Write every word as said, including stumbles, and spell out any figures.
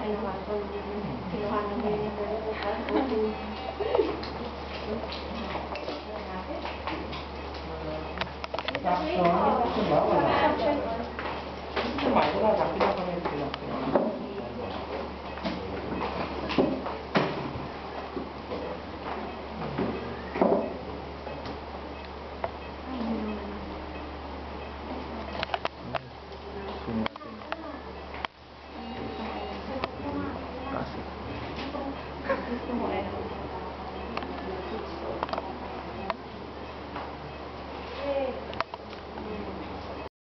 Sakto, ito ba? Wala. Ito ba? Wala lang. Pinapamit ko lang.